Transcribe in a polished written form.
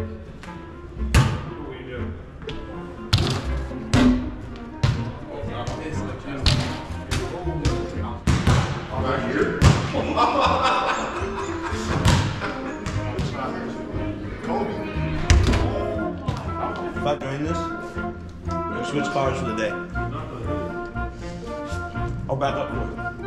If I join this, we'll switch cars for the day. I'll back up for you.